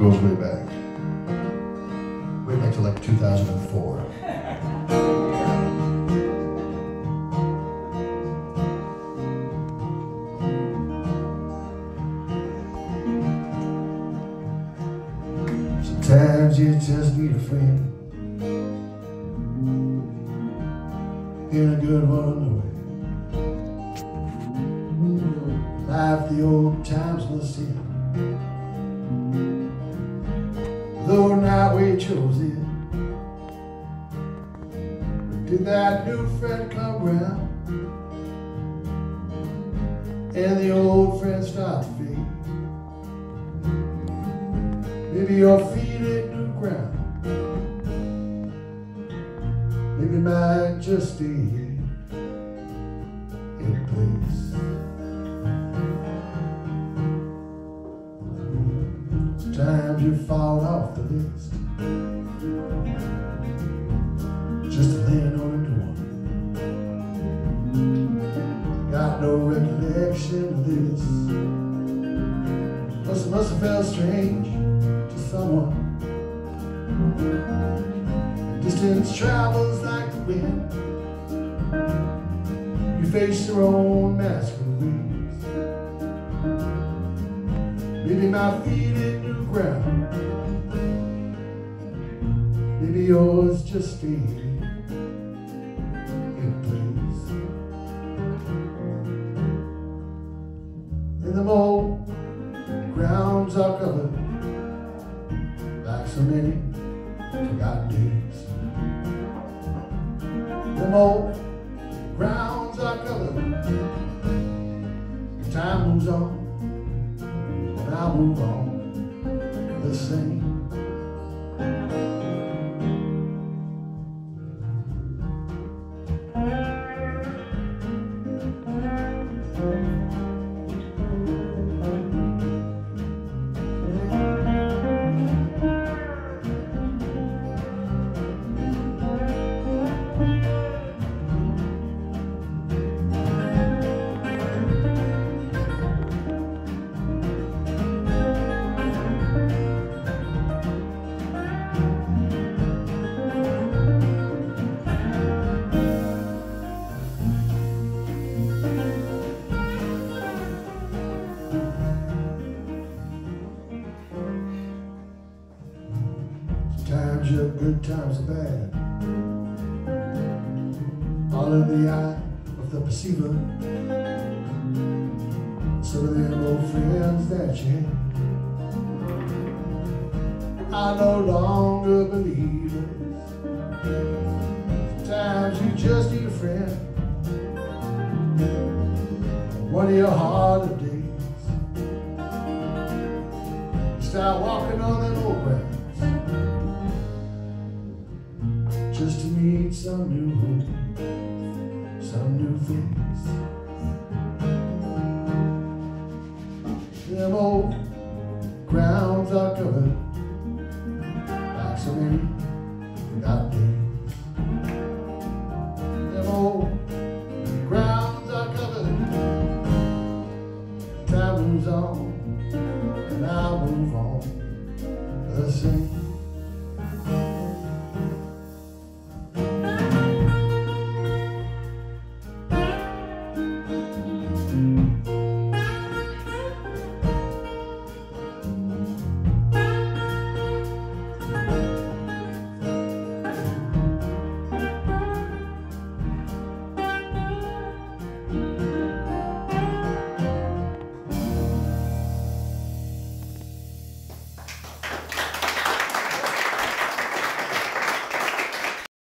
goes way back. Way back to like 2004. Sometimes you just need a friend, and a good one on the way. Life the old times must end, though not we chose it. But did that new friend come round, and the old friend start to fade? Maybe your feet hit new ground, maybe mine just stay in place. Sometimes you fall off the list, just to land on a door. Got no recollection of this. Must have felt strange to someone. Distance travels like the wind. You face your own masquerades. Maybe my feet hit new ground, maybe yours just stayed in place. And the mold grounds are covered like so many forgotten days. The mold grounds are covered, and time moves on, and I'll move on the same. Times are good, times are bad, all in the eye of the perceiver. Some of them old friends that you had, I no longer believe it. Sometimes you just need a friend, one of your harder days. You start walking on that old ground, just to meet some new hope, some new thing.